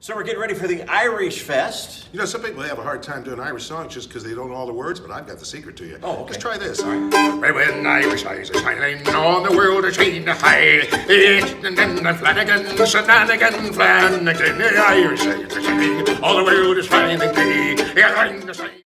So we're getting ready for the Irish Fest. You know, some people have a hard time doing Irish songs just because they don't know all the words, but I've got the secret to you. Oh, okay. Let's try this. All right. When Irish eyes are shining on the world is shining high, and Flanagan, Shenanigan, Flanagan, the Irish eyes are shining, all the world is shining gay.